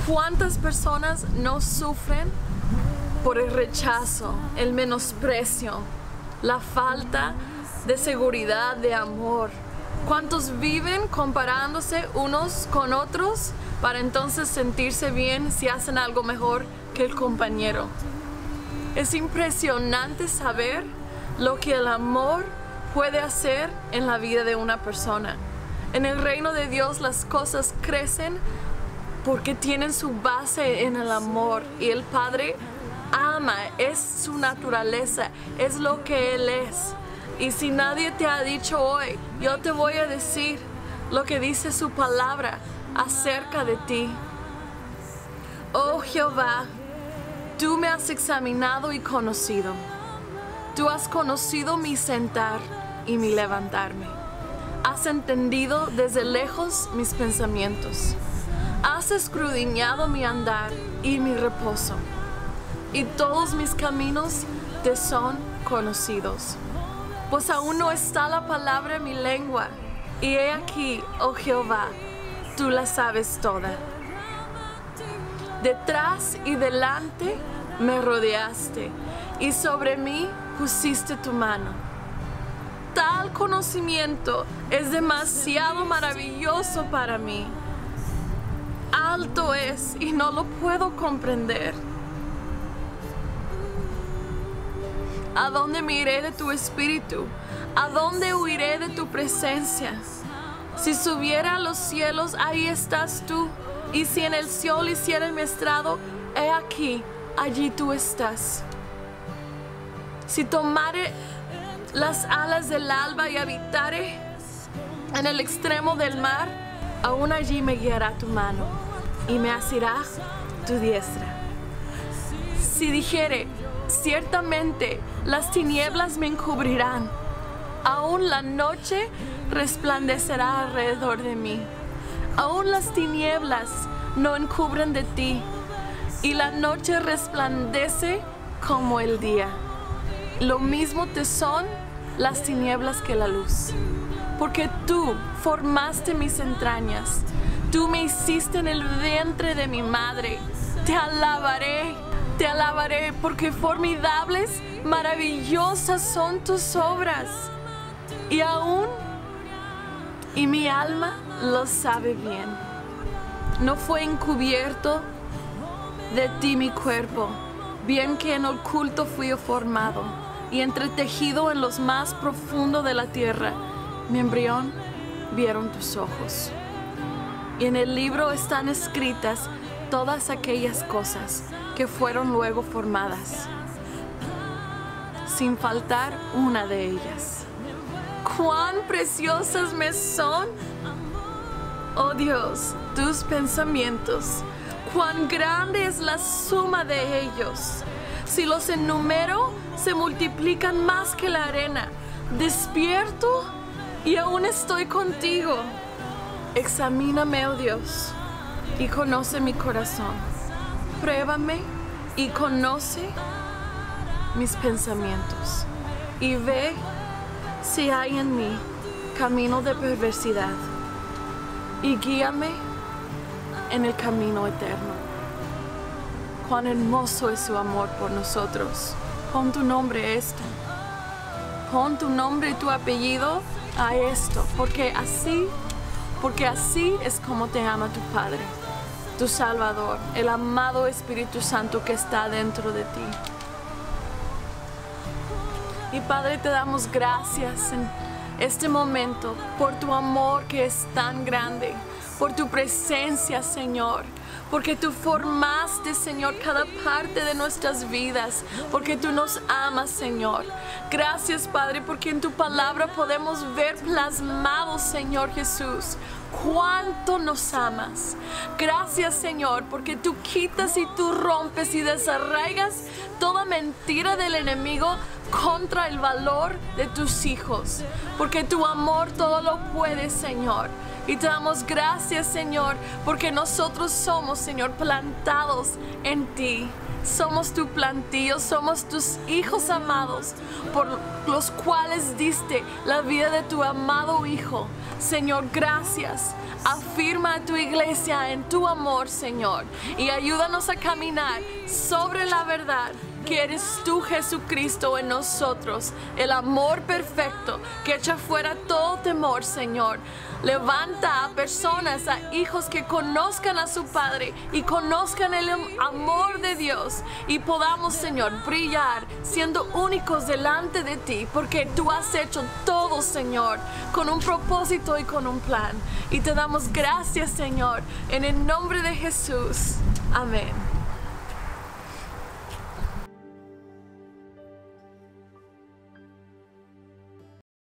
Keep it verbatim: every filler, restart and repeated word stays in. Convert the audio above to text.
¿Cuántas personas no sufren por el rechazo, el menosprecio, la falta de seguridad, de amor? ¿Cuántos viven comparándose unos con otros para entonces sentirse bien si hacen algo mejor que el compañero? Es impresionante saber lo que el amor puede hacer en la vida de una persona. En el reino de Dios las cosas crecen porque tienen su base en el amor, y el Padre ama, es su naturaleza, es lo que Él es. Y si nadie te ha dicho hoy, yo te voy a decir lo que dice su palabra acerca de ti. Oh Jehová, tú me has examinado y conocido. Tú has conocido mi sentar y mi levantarme. Has entendido desde lejos mis pensamientos. Has escudriñado mi andar y mi reposo, y todos mis caminos te son conocidos. Pues aún no está la palabra en mi lengua, y he aquí, oh Jehová, tú la sabes toda. Detrás y delante me rodeaste, y sobre mí pusiste tu mano. Tal conocimiento es demasiado maravilloso para mí. Alto es y no lo puedo comprender. ¿A dónde me iré de tu espíritu? ¿A dónde huiré de tu presencia? Si subiera a los cielos, ahí estás tú. Y si en el Seol hiciera mi estrado, he aquí, allí tú estás. Si tomare las alas del alba y habitare en el extremo del mar, aún allí me guiará tu mano y me asirá tu diestra. Si dijere, ciertamente las tinieblas me encubrirán, aún la noche resplandecerá alrededor de mí. Aún las tinieblas no encubren de ti, y la noche resplandece como el día. Lo mismo te son las tinieblas que la luz. Porque tú formaste mis entrañas, tú me hiciste en el vientre de mi madre. Te alabaré, te alabaré, porque formidables, maravillosas son tus obras. Y aún, y mi alma lo sabe bien. No fue encubierto de ti mi cuerpo, bien que en oculto fui formado, y entretejido en los más profundos de la tierra. Mi embrión vieron tus ojos. Y en el libro están escritas todas aquellas cosas que fueron luego formadas, sin faltar una de ellas. ¡Cuán preciosas me son, oh Dios, tus pensamientos! ¡Cuán grande es la suma de ellos! Si los enumero, se multiplican más que la arena. Despierto y aún estoy contigo. Examíname, oh Dios, y conoce mi corazón. Pruébame y conoce mis pensamientos. Y ve si hay en mí camino de perversidad. Y guíame en el camino eterno. Cuán hermoso es su amor por nosotros. Pon tu nombre a esto. Pon tu nombre y tu apellido a esto, porque así, porque así es como te ama tu Padre, tu Salvador, el amado Espíritu Santo que está dentro de ti. Y Padre, te damos gracias en este momento por tu amor que es tan grande, por tu presencia, Señor, porque tú formaste, Señor, cada parte de nuestras vidas, porque tú nos amas, Señor. Gracias, Padre, porque en tu palabra podemos ver plasmado, Señor Jesús, cuánto nos amas. Gracias, Señor, porque tú quitas y tú rompes y desarraigas toda mentira del enemigo contra el valor de tus hijos, porque tu amor todo lo puede, Señor. Y te damos gracias, Señor, porque nosotros somos, Señor, plantados en ti. Somos tu plantillo, somos tus hijos amados, por los cuales diste la vida de tu amado Hijo. Señor, gracias. Afirma a tu iglesia en tu amor, Señor, y ayúdanos a caminar sobre la verdad que eres tú, Jesucristo, en nosotros, el amor perfecto que echa fuera todo temor, Señor. Levanta a personas, a hijos que conozcan a su Padre y conozcan el amor de Dios y podamos, Señor, brillar siendo únicos delante de ti, porque tú has hecho todo, Señor, con un propósito y con un plan. Y te damos gracias, Señor, en el nombre de Jesús. Amén.